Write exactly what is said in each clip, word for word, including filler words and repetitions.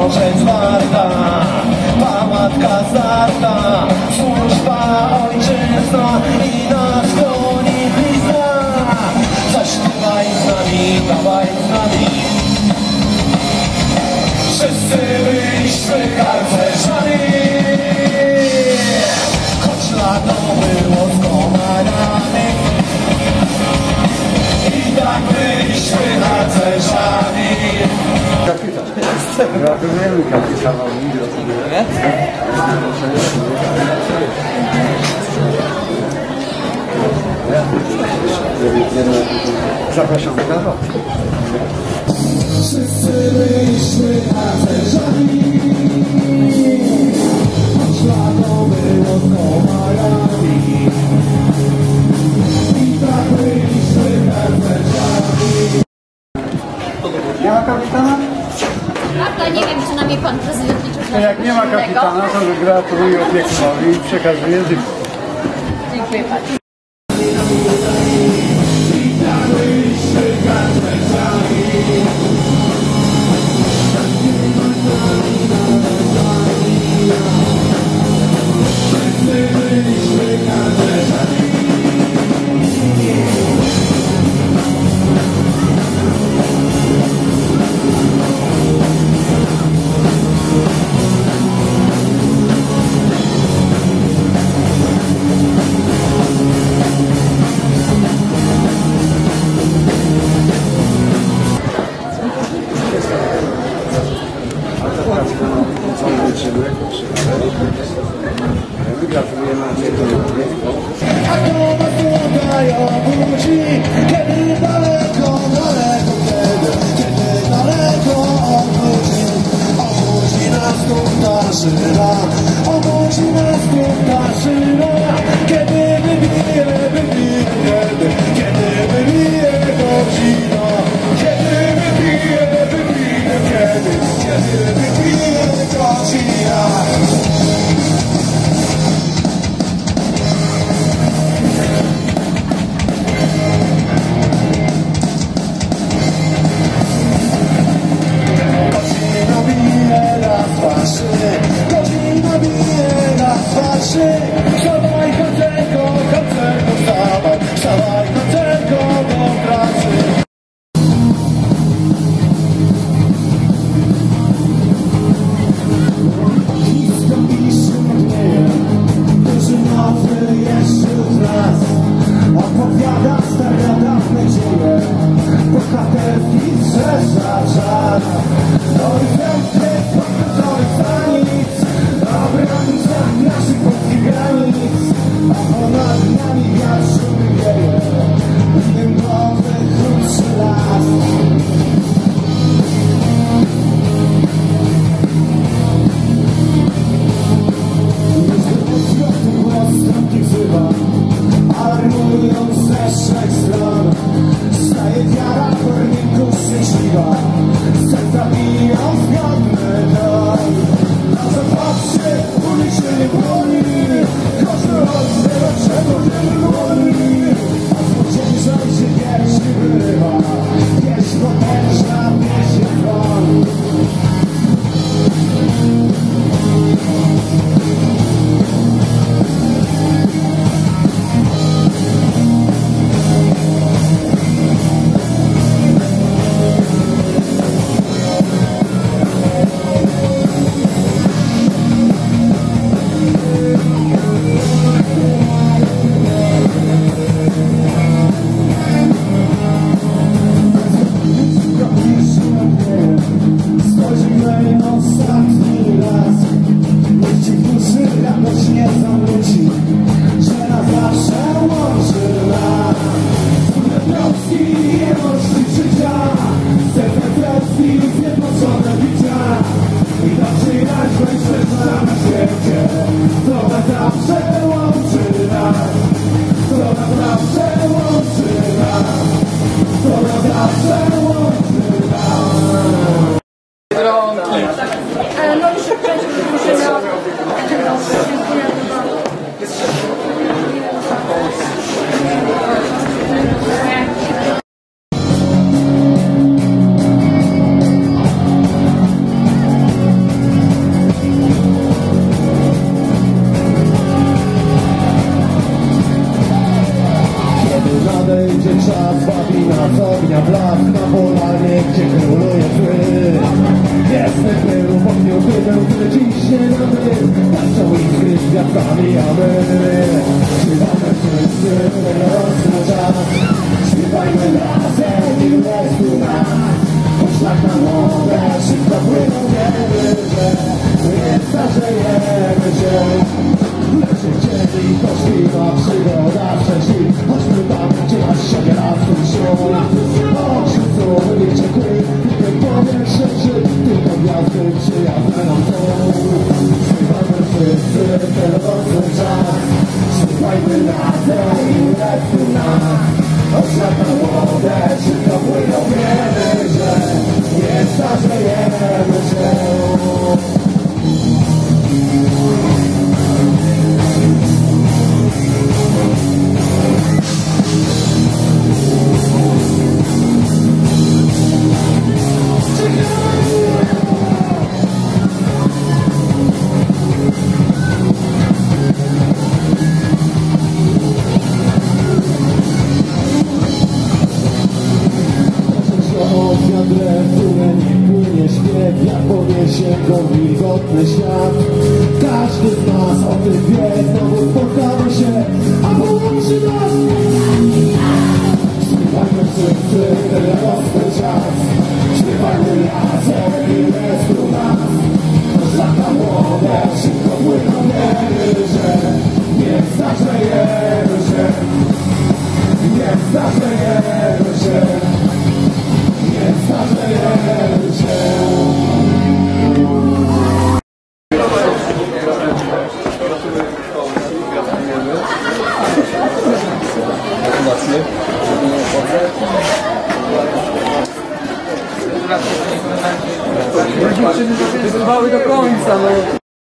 korzeń zwarta, pałatka zarta, służba ojczyzna i nas chroni blizna. Zaśpiewaj z nami, dawaj z nami. Wszyscy byliśmy harcerzami, choć lato było z komarami. I tak byliśmy harcerzami. Kapitan. Gratulujemy kapitanowi. Gratulujemy. Zapraszamy na rok. Wszyscy byliśmy harcerzami, choć lato było z komarami. I tak byliśmy harcerzami. Nie ma kapitana? Prawda, nie wiem, czy na mnie pan prezydent liczył. To jak nie ma kapitana, to gratuluję opiekunowi i przekazuję dyplom. Dziękuję pani. Gratulujemy opiekunowi. A to nas tutaj obudzi, kiedy daleko, daleko wtedy, kiedy daleko obudzi. Obudzi nas tu szyna, obudzi nas tu szyna, kiedy wybije, wybije, kiedy, kiedy wybije godzina, kiedy wybije, wybije, kiedy, kiedy wybije godzina. Godzina bije na twarzy, schowaj chociaż czas bawi nas ognia blask na polanie, gdzie króluje zły. Jestem był, pomnił był, który dziś nie mamy. Patrzą iskry z gwiazdami, a my śpiewamy wszyscy rosny czas. Śpiewajmy razem i restu nas. Poszlak na młode, szybko płyną, wiemy, że nie starzejemy się. Lecz chcieli, to śpiwa przygoda przeżyć. Choćby tam, gdzie aż siebie razem się. Oczy słowy nie ciekły, tylko powietrze żyć. Tylko gwiazdy przyjazne nam są. Śpiewamy wszyscy ten rosny czas. Śpiewajmy razem i restu nas. Poszlak na młode, szybko płyną, wiemy, że nie starzejemy się. Wilgotny świat. Każdy z nas o tym wie, znowu spotkamy się, a połączy nas. Śpiewajmy wszyscy ten radosny czas. Śpiewajmy razem i restu nas. Choć lata młode szybko płyną, wiemy, że nie starzejemy się. Nie starzejemy się. Nie starzejemy się. Wytrwały do końca, no.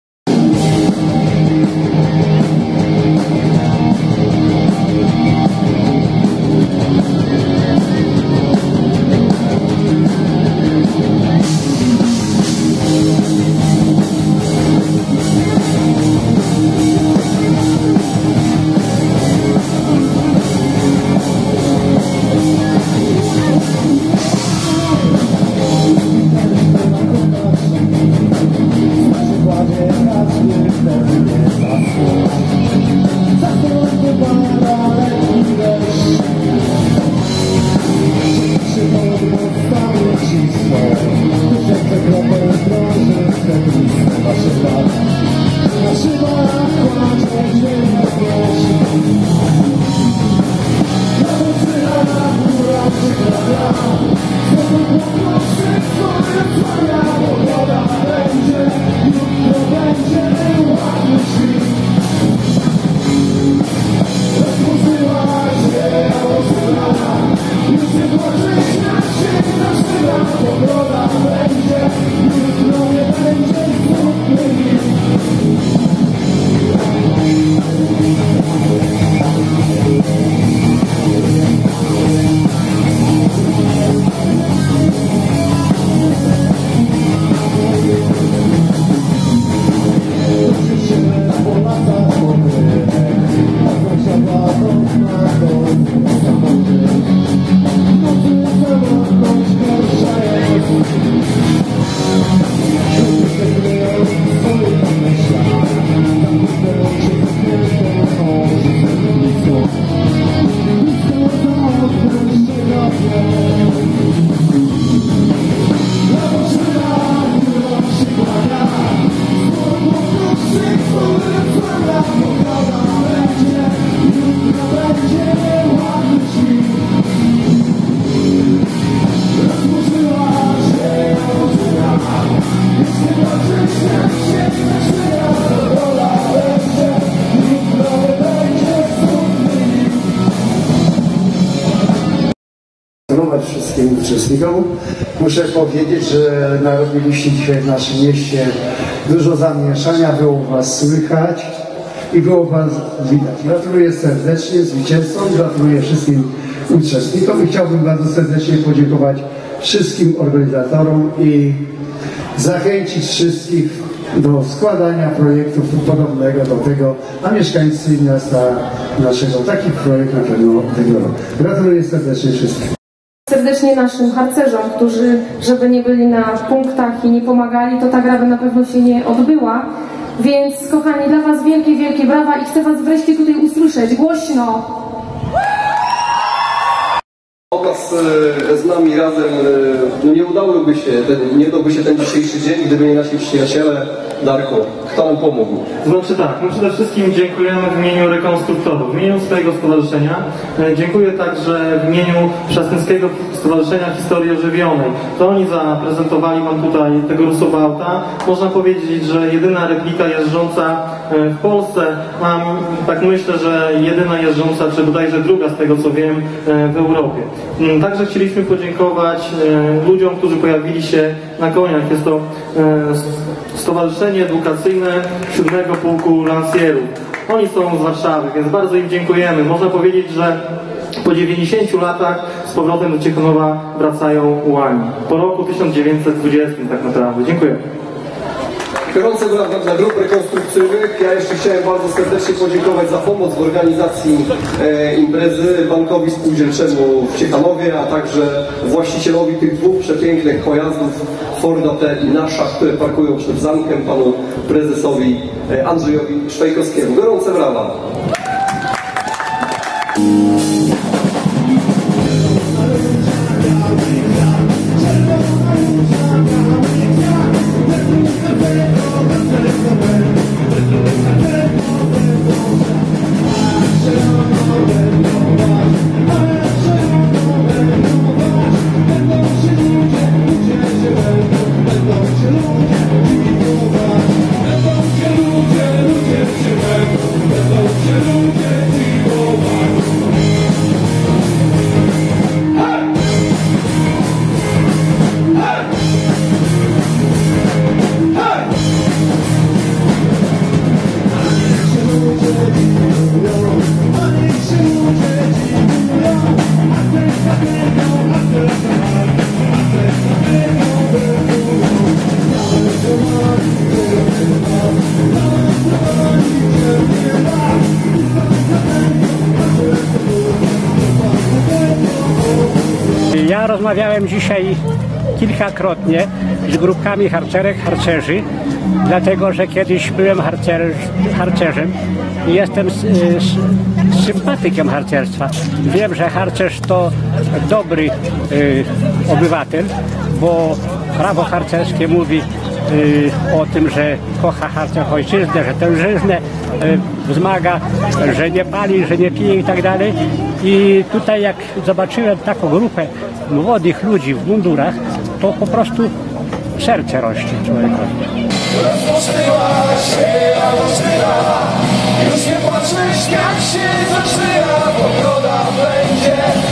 Wszystkim uczestnikom. Muszę powiedzieć, że narobiliście dzisiaj w naszym mieście dużo zamieszania, było was słychać i było was widać. Gratuluję serdecznie zwycięzcom, gratuluję wszystkim uczestnikom i chciałbym bardzo serdecznie podziękować wszystkim organizatorom i zachęcić wszystkich do składania projektów podobnego do tego, a mieszkańcy miasta naszego taki projekt na pewno wybiorą. Gratuluję serdecznie wszystkim. Serdecznie naszym harcerzom, którzy, żeby nie byli na punktach i nie pomagali, to ta gra by na pewno się nie odbyła. Więc, kochani, dla Was wielkie, wielkie brawa i chcę Was wreszcie tutaj usłyszeć głośno. Obraz z nami razem no nie udałoby się, ten, nie udałby się ten dzisiejszy dzień, gdyby nie nasi przyjaciele. Darku, kto nam pomógł? Znaczy tak, no przede wszystkim dziękujemy w imieniu rekonstruktorów, w imieniu swojego stowarzyszenia. Dziękuję także w imieniu Przasnyskiego Stowarzyszenia Historii Ożywionej. To oni zaprezentowali Wam tutaj tego rusowauta. Można powiedzieć, że jedyna replika jeżdżąca w Polsce, mam, tak myślę, że jedyna jeżdżąca, czy bodajże druga z tego co wiem, w Europie. Także chcieliśmy podziękować ludziom, którzy pojawili się na koniach. Jest to Stowarzyszenie Edukacyjne siódmego Pułku Lansjerów. Oni są z Warszawy, więc bardzo im dziękujemy. Można powiedzieć, że po dziewięćdziesięciu latach z powrotem do Ciechanowa wracają ułani. Po roku tysiąc dziewięćset dwudziestym tak naprawdę. Dziękuję. Gorące brawa dla grup rekonstrukcyjnych. Ja jeszcze chciałem bardzo serdecznie podziękować za pomoc w organizacji e, imprezy Bankowi Spółdzielczemu w Ciechanowie, a także właścicielowi tych dwóch przepięknych pojazdów Forda T i Nasza, które parkują przed zamkiem, panu prezesowi e, Andrzejowi Szwajkowskiemu. Gorące brawa. Ja rozmawiałem dzisiaj kilkakrotnie z grupkami harcerek, harcerzy, dlatego że kiedyś byłem harcer, harcerzem i jestem z, z, sympatykiem harcerstwa. Wiem, że harcerz to dobry y, obywatel, bo prawo harcerskie mówi y, o tym, że kocha harcerz ojczyznę, że tężyznę y, wzmaga, że nie pali, że nie pije i tak dalej. I tutaj jak zobaczyłem taką grupę młodych ludzi w mundurach, to po prostu serce rośnie człowiekowi. Rozpoczęła się awantura, już nie płaczmy, śmiać się zaczyna, pogoda będzie.